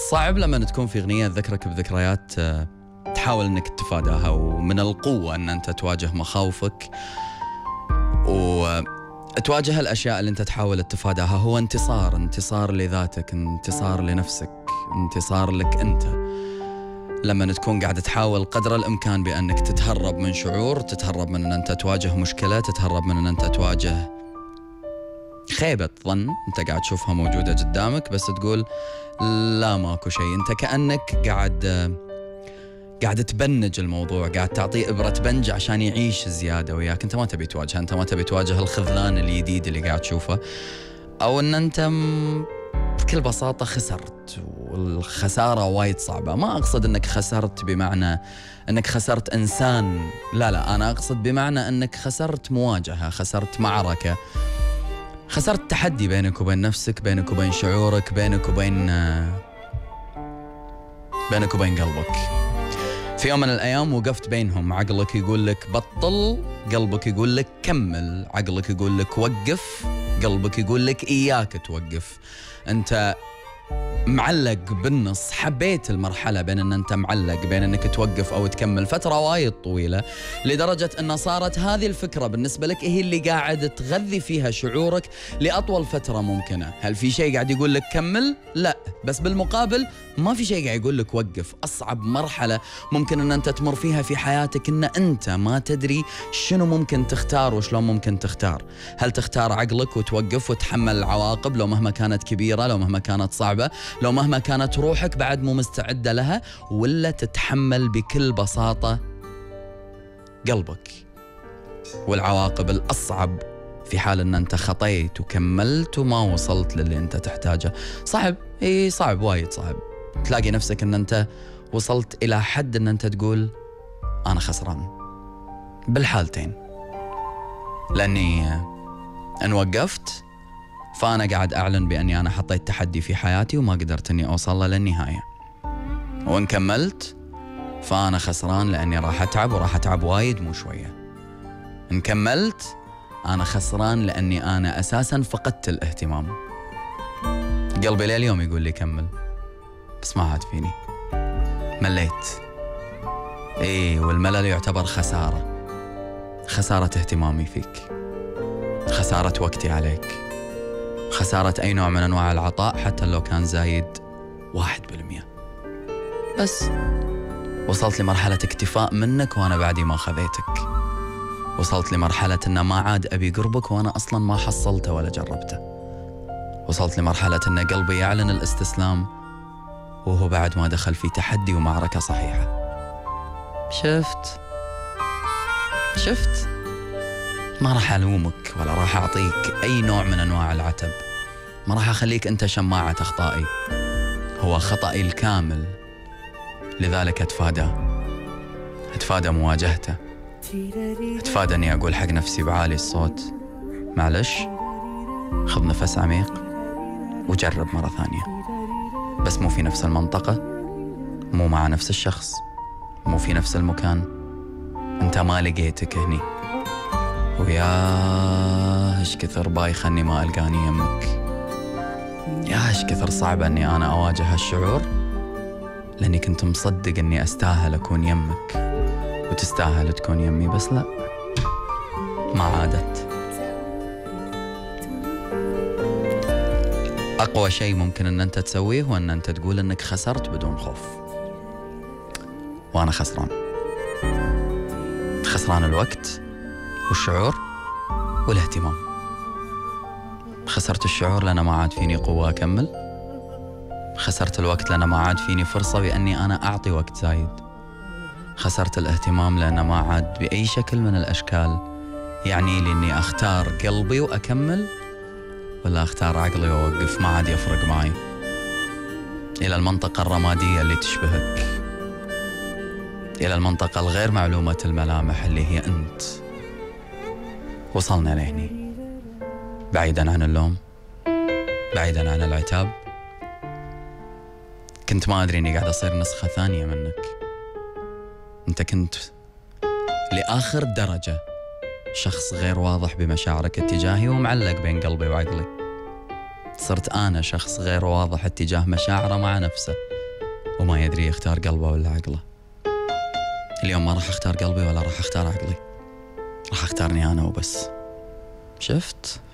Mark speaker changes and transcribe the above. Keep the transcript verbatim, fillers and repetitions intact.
Speaker 1: صعب لما تكون في أغنية تذكرك بذكريات تحاول أنك تتفاداها، ومن القوة أن أنت تواجه مخاوفك وتواجه الأشياء اللي أنت تحاول تتفاداها. هو انتصار، انتصار لذاتك، انتصار لنفسك، انتصار لك أنت. لما تكون قاعد تحاول قدر الإمكان بأنك تتهرب من شعور، تتهرب من أن أنت تواجه مشكلة، تتهرب من أن أنت تواجه خيبة ظن أنت قاعد تشوفها موجودة قدامك، بس تقول لا ماكو شيء. أنت كأنك قاعد قاعد تبنج الموضوع، قاعد تعطيه إبرة بنج عشان يعيش زيادة وياك. أنت ما تبي تواجه، أنت ما تبي تواجه الخذلان الجديد اللي قاعد تشوفه، أو أن أنت بكل بساطة خسرت، والخسارة وايد صعبة. ما أقصد أنك خسرت بمعنى أنك خسرت إنسان، لا لا، أنا أقصد بمعنى أنك خسرت مواجهة، خسرت معركة، خسرت تحدي بينك وبين نفسك، بينك وبين شعورك، بينك وبين بينك وبين قلبك. في يوم من الأيام وقفت بينهم، عقلك يقول لك بطل، قلبك يقول لك كمل. عقلك يقول لك وقف، قلبك يقول لك إياك توقف. أنت معلق بالنص. حبيت المرحلة بين أن أنت معلق بين أنك توقف أو تكمل فترة وايد طويلة، لدرجة أن صارت هذه الفكرة بالنسبة لك هي اللي قاعد تغذي فيها شعورك لأطول فترة ممكنة. هل في شيء قاعد يقول لك كمل؟ لا، بس بالمقابل ما في شيء قاعد يقول لك وقف. أصعب مرحلة ممكن أن أنت تمر فيها في حياتك أن أنت ما تدري شنو ممكن تختار وشلون ممكن تختار. هل تختار عقلك وتوقف وتحمل العواقب لو مهما كانت كبيرة، لو مهما كانت صعبة، لو مهما كانت روحك بعد مو مستعدة لها، ولا تتحمل بكل بساطة قلبك والعواقب الأصعب في حال أن أنت خطيت وكملت وما وصلت للي أنت تحتاجه؟ صعب، إيه صعب، وايد صعب. تلاقي نفسك أن أنت وصلت إلى حد أن أنت تقول أنا خسران بالحالتين، لأني إن وقفت فأنا قاعد أعلن بأني أنا حطيت تحدي في حياتي وما قدرت أني أوصل له للنهاية، وإن كملت فأنا خسران لأني راح أتعب، وراح أتعب وايد مو شوية. إن كملت أنا خسران لأني أنا أساساً فقدت الاهتمام. قلبي لليوم يقول لي كمل، بس ما عاد فيني، مليت. إيه، والملل يعتبر خسارة، خسارة اهتمامي فيك، خسارة وقتي عليك، خسارة أي نوع من أنواع العطاء حتى لو كان زايد واحد بالمية. بس وصلت لمرحلة اكتفاء منك وأنا بعدي ما خذيتك. وصلت لمرحلة أن ما عاد أبي قربك وأنا أصلا ما حصلته ولا جربته. وصلت لمرحلة أن قلبي يعلن الاستسلام وهو بعد ما دخل في تحدي ومعركة صحيحة. شفت شفت ما راح ألومك ولا راح أعطيك أي نوع من أنواع العتب، ما راح أخليك أنت شماعة أخطائي، هو خطأي الكامل، لذلك أتفادى أتفادى مواجهته، أتفادى أني أقول حق نفسي بعالي الصوت معلش، خذ نفس عميق وجرب مرة ثانية، بس مو في نفس المنطقة، مو مع نفس الشخص، مو في نفس المكان، أنت ما لقيتك هني. ويا ايش كثر بايخ اني ما القاني يمك، يا ايش كثر صعب اني انا اواجه هالشعور، لاني كنت مصدق اني استاهل اكون يمك وتستاهل تكون يمي، بس لا، ما عادت. اقوى شيء ممكن ان انت تسويه هو ان انت تقول انك خسرت بدون خوف، وانا خسران، خسران الوقت والشعور والاهتمام. خسرت الشعور لأن ما عاد فيني قوة أكمل، خسرت الوقت لأن ما عاد فيني فرصة بأني أنا أعطي وقت زايد، خسرت الاهتمام لأن ما عاد بأي شكل من الأشكال يعني لي أني أختار قلبي وأكمل ولا أختار عقلي وأوقف، ما عاد يفرق معي. إلى المنطقة الرمادية اللي تشبهك، إلى المنطقة الغير معلومة الملامح اللي هي أنت، وصلنا لهني، بعيدا عن اللوم، بعيدا عن العتاب. كنت ما أدري أني قاعد أصير نسخة ثانية منك. أنت كنت لآخر درجة شخص غير واضح بمشاعرك اتجاهي ومعلق بين قلبي وعقلي. صرت أنا شخص غير واضح اتجاه مشاعره مع نفسه، وما يدري يختار قلبه ولا عقله. اليوم ما راح اختار قلبي ولا راح اختار عقلي، راح اختارني انا وبس. شفت؟